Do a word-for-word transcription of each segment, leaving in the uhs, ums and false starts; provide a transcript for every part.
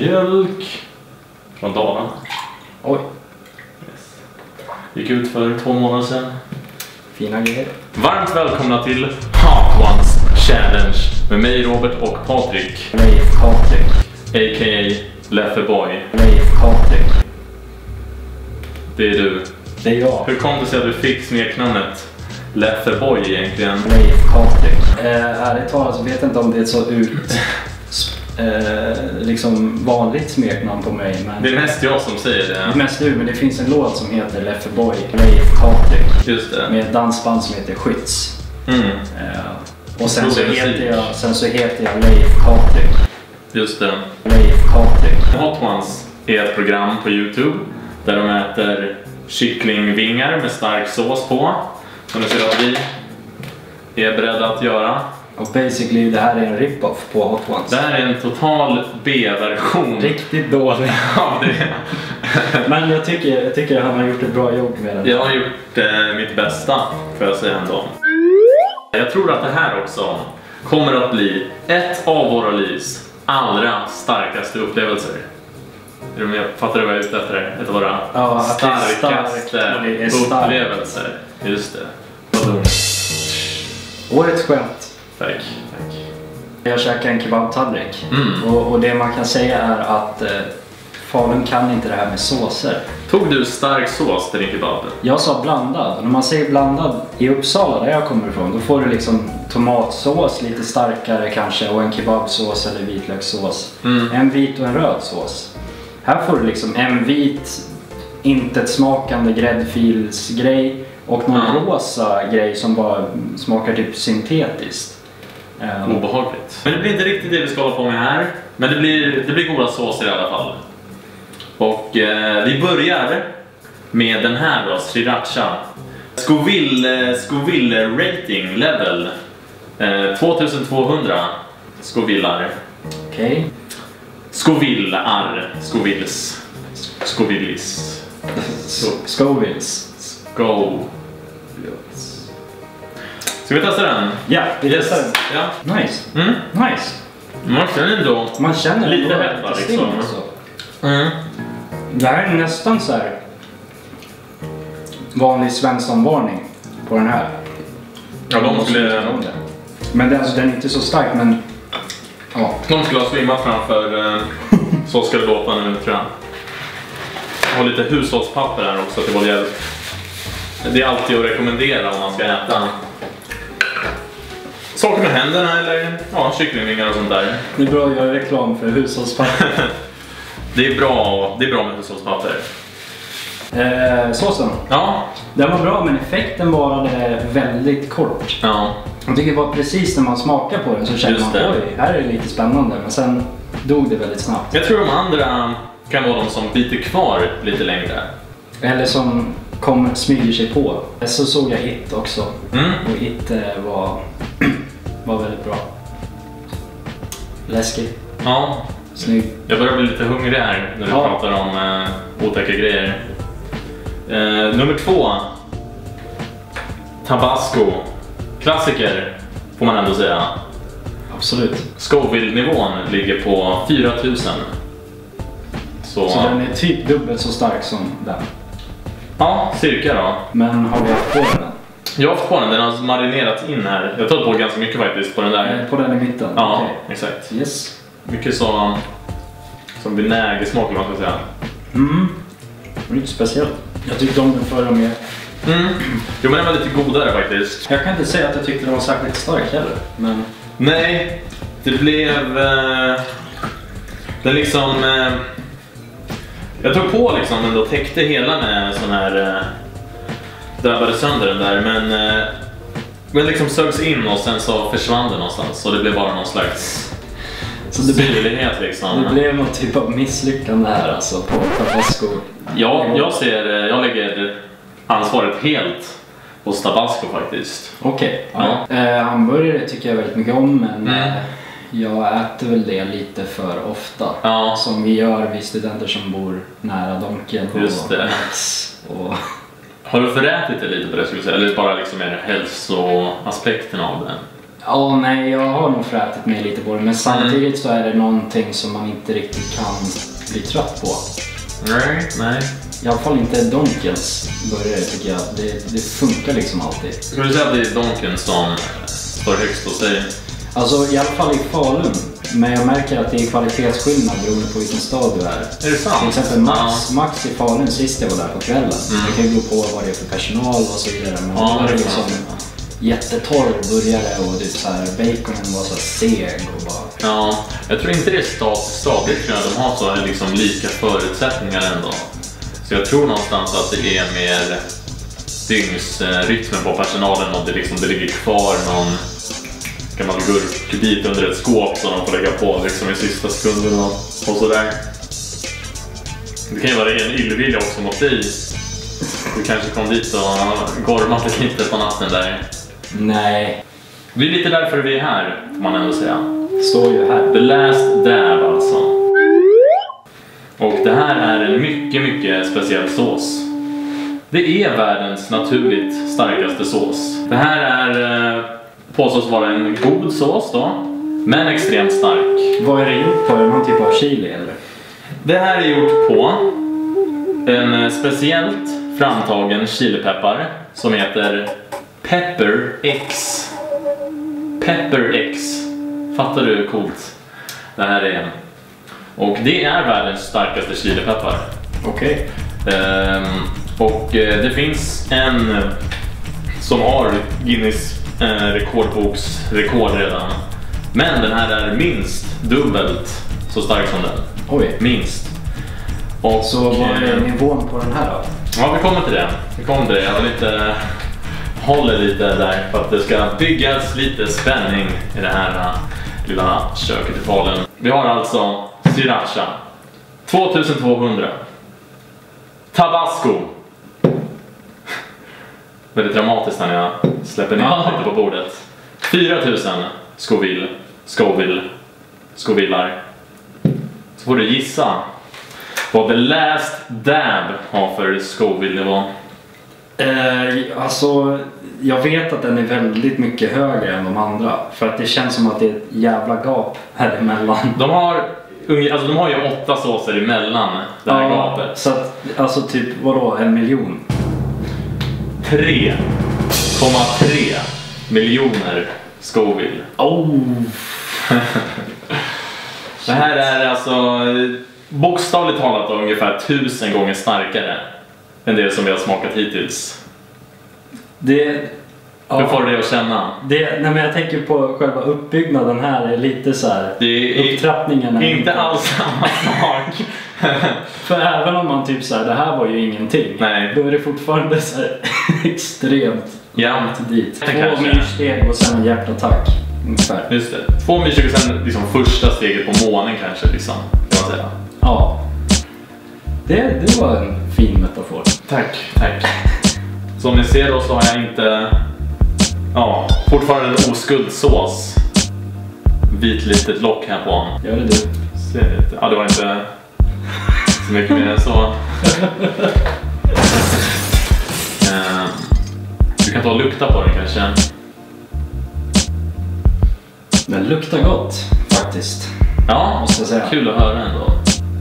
Mjölk från Dalarna. Oj. Yes. Gick ut för två månader sedan. Fina grejer. Varmt välkomna till Hot Ones Challenge med mig Robert och Patrik. Leif Patrik. A K A Leffeboy. Leif Patrik. Det är du. Det är jag. Hur kom det sig att du fick smeknamnet Leffeboy egentligen? Leif Patrik. Eh, ärligt talat så vet jag inte om det är ett så ut... Eh, liksom vanligt smeknamn på mig, men det är mest jag som säger det. Det är mest du, men det finns en låt som heter Leffeboy, Leif Patrik. Just det. Med ett dansband som heter Skytts. Mm. Eh, och sen så, heter jag, sen så heter jag Leif Patrik. Just det. Leif Patrik. Hot Ones är ett program på YouTube där de äter kycklingvingar med stark sås på. Som du ser att vi är beredda att göra. Och basically det här är en rip-off på Hot Ones. Det här är en total B-version. Riktigt dålig. Ja, det. Men jag tycker, jag tycker han har gjort ett bra jobb med den. Jag har gjort eh, mitt bästa, får jag säga ändå. Jag tror att det här också kommer att bli ett av våra livs allra starkaste upplevelser. Är du med? Fattar du vad jag är ute efter? Ett av våra ja, starkaste stark, upplevelser. Just det. Vadå? Årets skämt. Tack, tack. Jag käkade en kebabtallrik. Mm. Och, och det man kan säga är att eh, Falun kan inte det här med såser. Tog du stark sås till din kebab? Jag sa blandad. Och när man säger blandad i Uppsala, där jag kommer ifrån, då får du liksom tomatsås, lite starkare kanske, och en kebabsås eller vitlökssås. Mm. En vit och en röd sås. Här får du liksom en vit, inte smakande gräddfilsgrej och någon mm. rosa grej som bara smakar typ syntetiskt. Um. Obehagligt. Men det blir inte riktigt det vi ska hålla på med här. Men det blir, det blir goda såser i alla fall. Och eh, vi börjar med den här då, Sriracha. Scoville, Scoville rating level. Eh, tvåtusentvåhundra Scovillar. Okej. Okay. Scovillar. Scovilles. Scovillis. Scovilles. Go. Ska vi testa den? Ja, vi testar den. Ja. Nice. Mm. Nice. Man känner ändå Man känner lite hett liksom. Mm. Det här är nästan så här vanlig Svensson-varning på den här. Ja, de skulle... Men det, alltså, den är inte så stark, men... Ja. De skulle ha svimmat framför eh, så ska det låta nu, tror jag. Och lite hushållspapper här också till vår hjälp. Det är alltid att rekommendera om man ska äta saker med händerna eller ja, kycklingvingar och sånt där. Det är bra att göra reklam för hushållspapper. det, är bra, det är bra med hushållspapper. Eh, såsen? Ja. Den var bra, men effekten varade väldigt kort. Ja. Jag tycker det var precis när man smakar på den så känner man, oj, här är det lite spännande. Men sen dog det väldigt snabbt. Jag tror de andra kan vara de som biter kvar lite längre. Eller som kom, smyger sig på. Så såg jag It också. Mm. Och It eh, var, var väldigt bra. Läskig. Ja. Snygg. Jag börjar bli lite hungrig här när du ja. pratar om eh, otäcka grejer. Eh, nummer två. Tabasco. Klassiker får man ändå säga. Absolut. Scoville-nivån ligger på fyra tusen. Så... så den är typ dubbelt så stark som den. Ja, cirka då. Men har vi haft på den? Jag har haft på den, den har marinerat in här. Jag har tagit på ganska mycket faktiskt på den där. På den i mitten? Ja, okay. exakt. Yes. Mycket så som vinägersmak eller vad man ska säga. Mm. Det är inte speciellt. Jag tyckte om den förra mer. Mm. Jo, men den var lite godare faktiskt. Jag kan inte säga att jag tyckte den var särskilt stark heller, men... Nej, det blev... Eh, den liksom... Eh, jag tog på liksom, men då täckte hela med sån här... Eh, drabbade sönder den där, men... Eh, men liksom sögs in och sen så försvann det någonstans. Så det blev bara någon slags... Så det syrlighet liksom. Det blev någon typ av misslyckande här alltså på Tabasco. Ja, jag ser... Jag lägger ansvaret helt hos Tabasco faktiskt. Okej. Okay. Ja. Eh, hamburgare tycker jag väldigt mycket om, men mm. eh, jag äter väl det lite för ofta. Ja. Som vi gör, vi studenter som bor nära Donken och Just det. Max och... Har du förätit det lite på det skulle jag säga? Eller bara liksom är det hälsoaspekten av det? Ja, oh, nej, jag har nog frätit mig lite på det. Men samtidigt mm. så är det någonting som man inte riktigt kan bli trött på. Nej, nej. I alla fall inte Donkens börjare tycker jag. Det, det funkar liksom alltid. Ska du säga att det är Donken som står högst hos dig? Alltså i alla fall i Falun. Men jag märker att det är kvalitetsskillnad beroende på vilken stad du är. Är det sant? Till exempel Max, ja. Max i Falun sist jag var där på kvällen. Mm. Det kan ju gå på vad det är för personal och så vidare. Men ja, det var liksom jättetorr burgare och det så här, baconen var så seg och bara... Ja, jag tror inte det är stad till stad. Det tror jag de har så liksom lika förutsättningar ändå. Så jag tror någonstans att det är mer dygnsrytmen på personalen och det, liksom, det ligger kvar någon gammal gurkbit under ett skåp som de får lägga på liksom, i sista sekunden och, och sådär. Det kan ju vara en illvilja också mot dig. Du kanske kom dit och gormat lite på natten där. Nej. Det är lite därför vi är här, får man ändå säga. Står ju här. The Last Dab alltså. Och det här är en mycket, mycket speciell sås. Det är världens naturligt starkaste sås. Det här är eh, påstås vara en god sås då, men extremt stark. Vad är det gjort på? Är det någon typ av chili eller? Det här är gjort på en speciellt framtagen chilipeppar som heter Pepper X. Pepper X. Fattar du hur coolt det här är? Och det är världens starkaste chilipeppar. Okej. Okay. Ehm, och det finns en som har Guinness eh, rekordboks rekord redan. Men den här är minst dubbelt så stark som den. Oj. Minst. Och, så vad är nivån på den här då? Ja, vi kommer till det. Vi kommer till det. Jag vill lite, håller lite där för att det ska byggas lite spänning i det här uh, lilla köket i Falun. Vi har alltså Sriracha tjugotvåhundra. Tabasco. Väldigt dramatiskt när jag släpper ner ah. lite på bordet. fyra tusen Scoville. Scoville. Scovillar. Så får du gissa vad The Last Dab har för Scoville-nivå. Eh, alltså, jag vet att den är väldigt mycket högre än de andra. För att det känns som att det är ett jävla gap här emellan. De har, alltså, de har ju åtta såser emellan det här ja, gapet. Så att, alltså typ, vadå, en miljon? tre komma tre miljoner Scoville. Oh. Det här är alltså bokstavligt talat ungefär tusen gånger starkare än det som vi har smakat hittills. Det... Ja, hur får du det att känna? Det, nej men jag tänker på själva uppbyggnaden här är lite så här. Det är upptrappningen är inte, inte alls samma sak. För även om man typ så här, det här var ju ingenting. Nej. Då är det fortfarande så här extremt ja. dit. Två myrsteg och sen en hjärtattack. Ungefär. Just det. Två myrsteg och sen liksom första steget på månen kanske liksom, kan man säga. Ja. Det, det var en fin metafor. Tack, tack. Som ni ser då så har jag inte... Ja, fortfarande en oskuldsås. Vit litet lock här på. Gör det du? Ja, det var inte så mycket mer än så. uh, du kan ta och lukta på den kanske. Den luktar gott faktiskt. Ja, måste jag säga. Kul att höra ändå.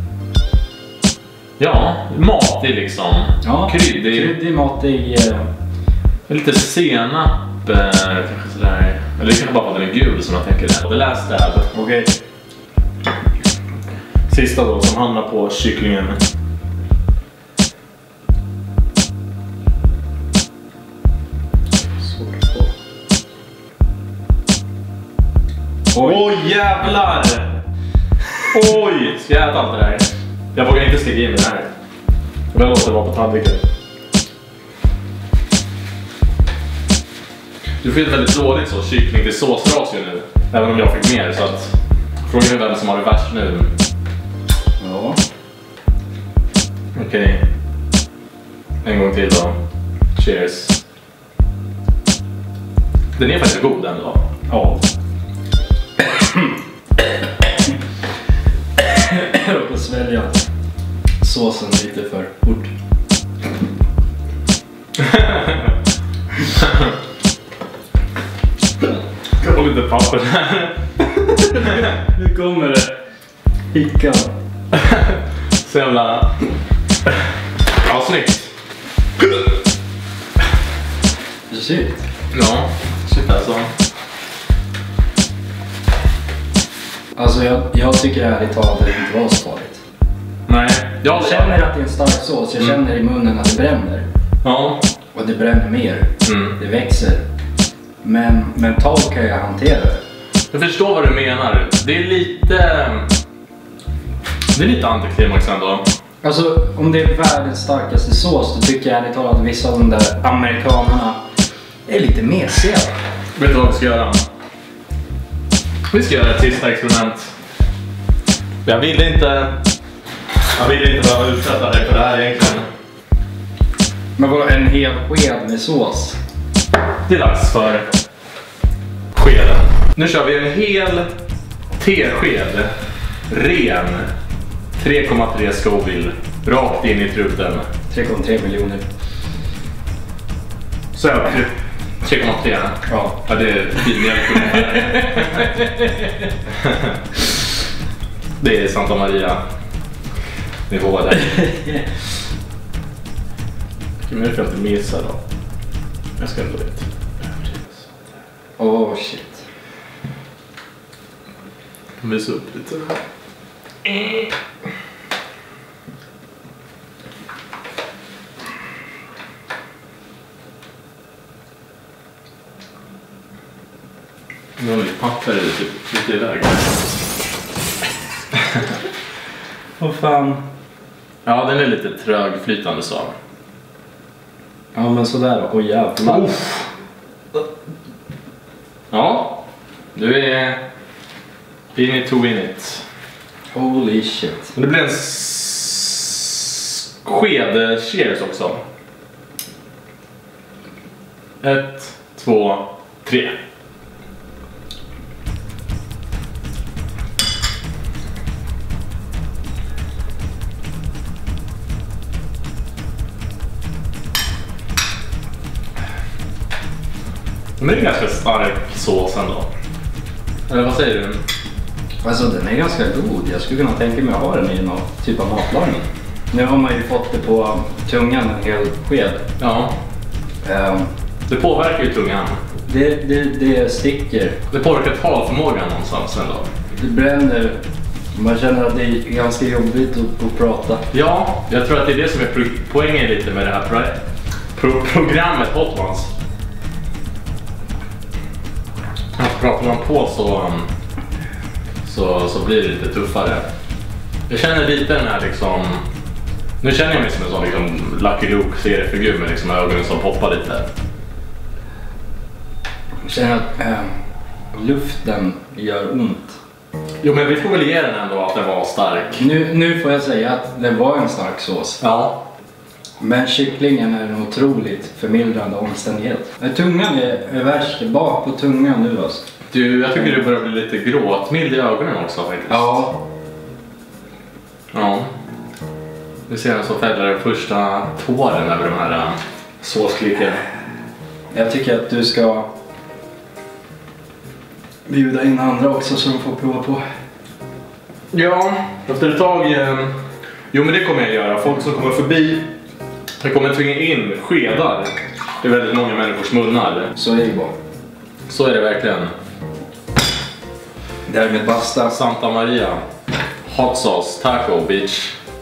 Ja, matig liksom. Ja, kryddig. Kryddig, matig. Uh... Lite senap. Kanske sådär. Eller det kanske bara var den gul som jag tänker det. The Last Dab. Okej. Okay. Sista då som hamnar på kycklingen. Oj oh, jävlar! Oj! Ska jag äta allt det där? Jag vågar inte stiga in med det här. Det låter vara på tandviken. Du får ett väldigt dåligt så kyckling till såsras ju nu. Även om jag fick mer så att... Frågan är vem som har det värst nu. Ja. Okej. Okay. En gång till då. Cheers. Den är faktiskt god ändå. Ja. Jag råkade svälja såsen lite för fort. låg lite papper här. Nu kommer det. Hickan. Så jävla... Ja, snyggt. Shit. Ja, shit alltså. Alltså jag, jag tycker ärligt talat att det inte var så farligt. Nej. Jag Ja, känner att det är en stark sås. Jag känner i munnen att det bränner. Ja. Och det bränner mer. Mm. Det växer. Men mentalt kan jag hantera det. Jag förstår vad du menar. Det är lite... Det är lite antiklimax ändå. Alltså om det är världens starkaste sås, då tycker jag ärligt talat att vissa av de där amerikanerna är lite mesiga. Vet du vad vi ska göra? Vi ska göra ett sista experiment. Jag vill inte... Jag vill inte behöva utsätta dig för det här egentligen. Men vadå, en hel sked med sås? Det är dags för skeden. Nu kör vi en hel tesked. Ren. tre komma tre Scoville. Rakt in i truten. tre komma tre miljoner. Så är det. tre komma tre. Ja. Ja, det är filmjölk ungefär. Det är Santa Maria. Nivå där. Men det är för att du missar då. Jag ska ändå veta. Åh oh, shit. Jag kan visa upp lite. Nu har mitt papper lite, lite iväg. Vad fan. Ja, den är lite trögflytande så. Ja men sådär då. Oj jävlar. Oh. Ja, du är in it to win it. Holy shit. Men det blir en s- sked cheers också. Ett, två, tre. Men det är en ganska stark sås ändå. Eller vad säger du? Alltså den är ganska god. Jag skulle kunna tänka mig att ha den i någon typ av matlagning. Nu har man ju fått det på tungan en hel sked. Ja. Um, Det påverkar ju tungan. det, det, det sticker. Det påverkar talförmågan någonstans ändå. Det bränner. Man känner att det är ganska jobbigt att, att prata. Ja, jag tror att det är det som är pro- poängen lite med det här pro- pro- programmet Hot Ones. Att pratar man på så, så, så blir det lite tuffare. Jag känner lite den här liksom... Nu känner jag mig som en sån liksom Lucky Luke-seriefigur med liksom ögonen som poppar lite. Jag känner att äh, luften gör ont. Jo, men vi får väl ge den ändå att den var stark. Nu, nu får jag säga att det var en stark sås. Ja. Men kycklingen är en otroligt förmildrande omständighet. Tungan är, är värst bak på tungan nu alltså. Du, jag tycker du börjar bli lite gråtmild i ögonen också faktiskt. Ja. Ja. Vi ser den så fäller den första tåren över de här äh, såsklicken. Jag tycker att du ska bjuda in andra också så de får prova på. Ja, efter ett tag... Eh, jo, men det kommer jag göra. Folk som kommer förbi, jag kommer tvinga in skedar. Det är väldigt många människors munnar. Så är det bara. Så är det verkligen. Därmed basta. Santa Maria. Hot sauce, taco, bitch.